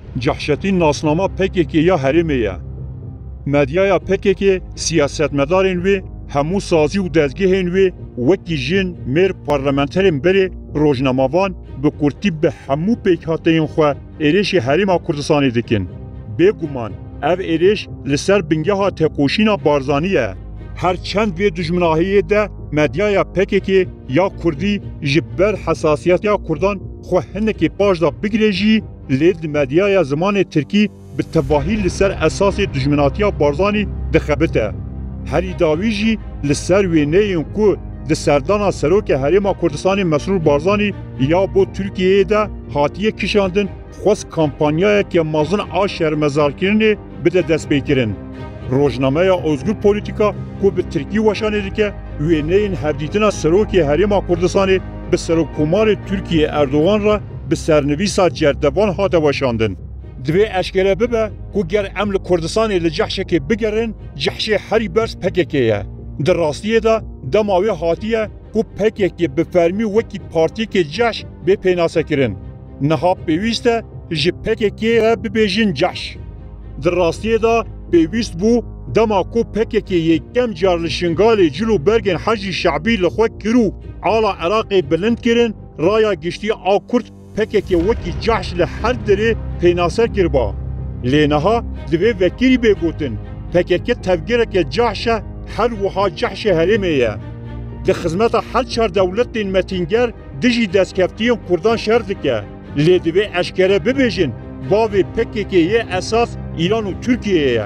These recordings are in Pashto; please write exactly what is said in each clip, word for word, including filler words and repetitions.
جحشتی ناسنامه پککی یا هرمیه. مدیای پککی سیاستمدارین وی همو سازی و دزگیهین وی وکی جن میر پارلمانترین بری روزنامه‌وان به کورتی به همو پیکاتین خو ایریش حریم کردستانی دکن. بگومان اف ایریش لسر بنگه ها تقوشینا بارزانیه. هر چند وی دجمناهیه ده مدیای پککی یا کردی جبر حساسیت یا کردان خو هنکی پاش دا بگریجی لید مدیای زمان ترکی به تواهی لسر اساس دجمناتیا بارزانی دخبته. هری داویجی لسر وینه کو د سردانا سروک حریم کردستان مسرور بارزانی یا بو ترکیه ده هاتیه کشاندن خواست کامپانیای که مازن آشر مزارکرنی بده دست بیکرن. روزنامه özgür politika کو به ترکی وشانه دی که وینه این هفدیتنا سروک حریم کردستانی به سروکومار ترکیه اردوغان را به سرنویسا جردوان هاته وشاندن. دوی اشکره ببه کو گر عمل کردستانی لجحشه که بگرن جحشه هری برس پککیه. در راستیه دا دماوی هاتیه کو پککی به فرمی وکی پارتی که جحش به پیناسه کرن. نها پیویسته جی پککی را ببیجین جحش. در راستیه دا پیویست بو دما کو پککی یکم جارلشنگالی جلو برگن حجی شعبی لخوه کرو عالا عراقی بلند کرن رایا گشتی آکرد پککی وکی جحش لحر دره پیناسه کربا. لینها دوی وکیری بگوتن پککی تفگیره که جحشه هر وها جحش هرمیه. ده خدمت هر چهار دولت متینگر دجی دستکفتیون کردان شرط که لیدوی اشکره ببیجن باوی پککی یه اساس ایران و ترکیه.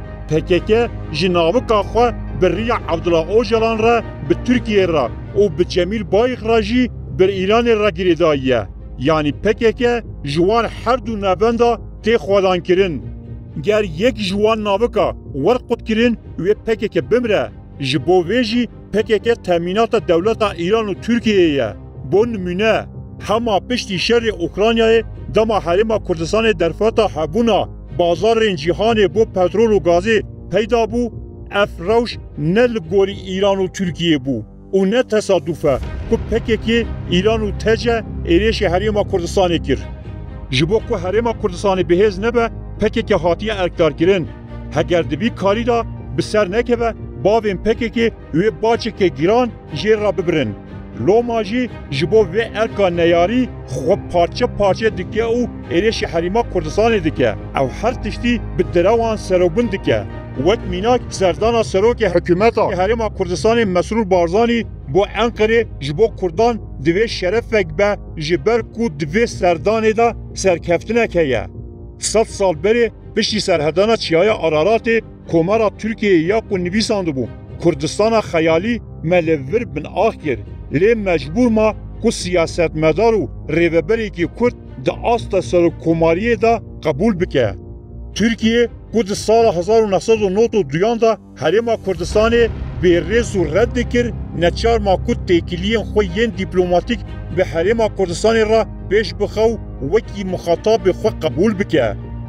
پککی جنابکا خواه بریا عبدالله اوجلان را به ترکیه را و به جمیل بایق راجی بر ایران را گریداییه. یعنی پککی جوان هر دو نبنده تی خودان کرن. گر یک جوان ناوکا ورقود کرن و پککی بمره جبو ویجی پککی تامینات دولت ایران و ترکیه. بو نمونه همه پشتی شر اوکراینای دما حریم کردستان درفتا حبونا بازار جهان بو پترول و گازی پیدا بو افروش نل گوری ایران و ترکیه بو و نه تصادفه که پککی ایران و تجه ایریش حریم کردستان کر. جبو که حریم کردستان بهز نبه پککی هاتیه ارکدار کرن. هگر دوی کاری دا بسر نکبه باوین پککی وی باچه که گیران جیر را ببرن. لو ماجی جبو وی ارکا نیاری خوب پارچه پارچه دکه او ایریش حریم کردستان دکه او هر تشتی به دروان سروبن دکه. وقت میناک سردانا سروک حکومت حریم کردستان مسرور بارزانی بو انقره جبو کردان دوی شرفک به جبر کو دوی سردان دا سرکفتنه که یه. ست سال بری بشی سرهدانا چیای آرارات کمارا ترکیه یا کو نویسانده بو. کردستان خیالی ملور بن آخر لی مجبور ما کو سیاست مدارو ریوبری که کرد دا آستا سر کماریه دا قبول بکه. ترکیه کود سال هزار و نهصد و نه دویان دا حریم کردستان به ریز و رد کر نچار ما کود تکیلین خوین دیپلوماتیک به حریم کردستان را پیش بخو وکی مخاطب خو قبول بکه.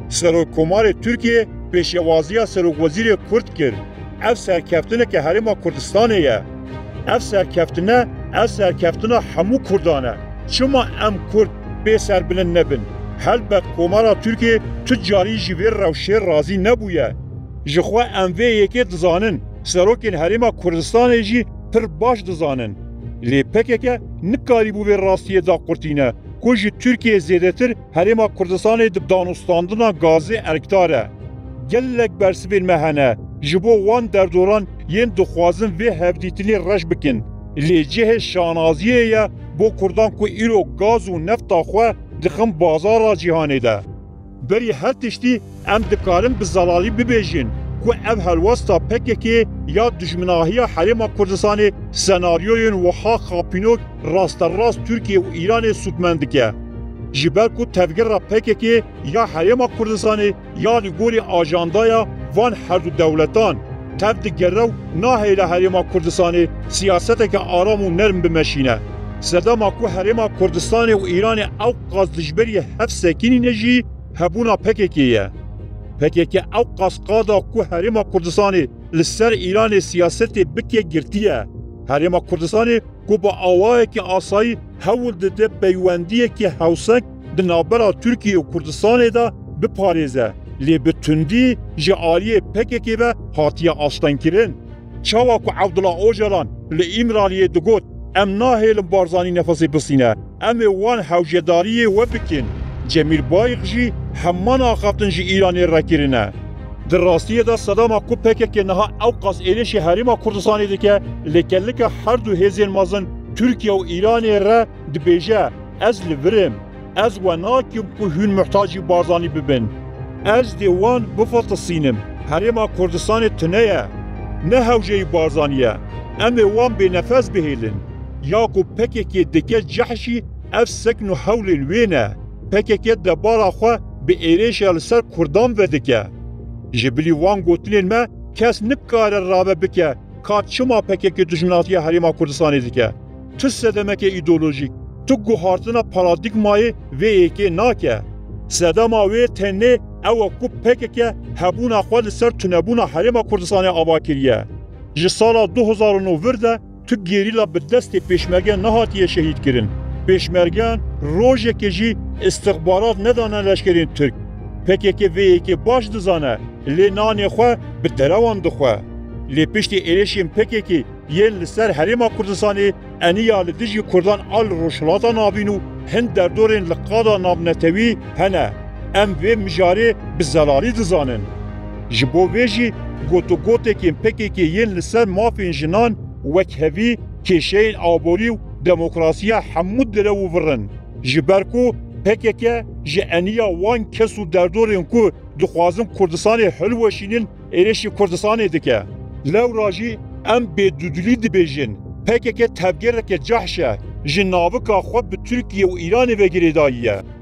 سرکمار ترکیه پیشوازی سرکوزیر کرد کرد. اف سرکفتنه که حریم کردستانه. اف سرکفتنه اف سرکفتنه همو کردانه. چما ام کرد به سر بلند نبن. هل به کمارا ترکیه تجاری جویر روشه رازی نبویه. جخوا ام وی یکی دزانن. سروکین حریم کردستانه جی پر باش دزانن. لی پکه که نکاری بو به راستیه دا قرتینه. کج ترکیه زیدتر حریم کردستانه دانستاندنا گازی ارکتاره. گلک برسویل مهنه. جبو وان در دوران ین دخوازن و هفدیتلی رش بکن. لیجه شانازیه یا بو کردان کو ایرو گاز و نفت آخوه دخم بازار جهانه ده. بری هر تشتی ام دکارن به زلالی ببیجین کو اف هلوستا پکه که یا دشمناهی حریم کردستان سناریوین وها خاپینوک راست راست ترکیه و ایران سودمند که. جبر کو تفگر را پکه که یا حریم کردستان یا لگوری آجاندایا وان هر دو دولتان تفد گرو ناهیل حریم کردستان سیاست که آرام و نرم بمشینه. صدام کو حریم کردستان و ایران او قازدجبری هفت سکینی نجی هبونا پکه که پکه که او قاسقادا کو حریم کردستان لسر ایران سیاست بکه گرتیه. حریم کردستان کو با آوای که آسایی هول ده پیوندیه که حوسک د نابرا ترکیه و کردستان دا بپارێزه lê bi tundî ji aliyê P K K ve hatiye aştenkirin. Çawa ku Abdullah Öcalan li İmraliyê digot em nahêlin Barzanî nefesê bisîne, em ê wan hewcedariyê we bikin. Cemîl Bayîq jî hemman axaftin ji Îranê rekirine. Di rastiyê de sedema ku P K K niha ew qas êrişê Herêma Kurdistanê dike, lê kelleke her du hêzên mezin Tirkiye û Îranê re dibêje ez li vir im, ez we nakim ku hûn muhtacî Barzanî bibin. Ez dê wan bifitisînim. Herêma Kurdistanê tune ye, ne hewceyî Barzanî ye. Em ê wan bênefes bihêlin. Ya ku P K K dike cehşî ev sekn û hewlên wê ne. P K K debara xwe bi êrêşa li ser Kurdan vedike. Ji bilî wan gotinên me kes nikare rabe bike ka çima P K K dijminatiya Herêma Kurdistanê dike. Tu sedemeke îdeolojîk, tu guhartina paradigmayê vê yekê nake. Sedema wê tenê ew e ku P K K hebûna xwe li ser tunebûna Herêma Kurdistanê ava kiriye. Ji sala du hezar û nû de tu gerîla bi destê pêşmerge nehatiye şehîd kirin. Pêşmergeyan rojekê jî istixbarat nedane leşkerên Türk. P K K vê yekê baş dizane, lê nanê xwe bi derewan dixwe. Lê piştî êrişên P K K yên li ser Herêma Kurdistanê eniya li dijî Kurdan al rojhilata navîn û hin derdorên li qada navnetewî hene. Em vê mijarê bi zelalî dizanin. Ji bo vê jî gotûgotekên P K K yên li ser mafên jinan wek hevî kêşeyên aborî û demokrasiya hemû direw virin. Ji ber ku P K K ji eniya wan kes û derdorên ku dixwazin Kurdistanê hilweşînin êrişî Kurdistanê dike. Lewra jî em bêdûdilî dibêjin. P K K tevgereke cehş e, ji navika xwe bi Tirkiye û Îranê ve girêdayî ye.